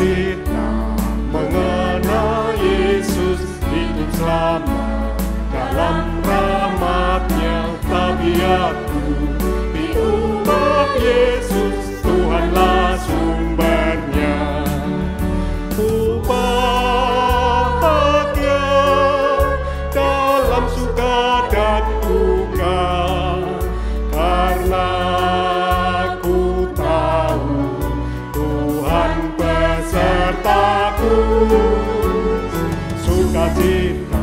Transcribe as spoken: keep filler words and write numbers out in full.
sukacita mengenal Yesus hidup selamat dalam rahmat-Nya. Tabiatku diubah Yesus, Tuhanlah sumbernya. Ku bahagia dalam suka dan duka, karena ku tahu Tuhan besertaku. Sukacita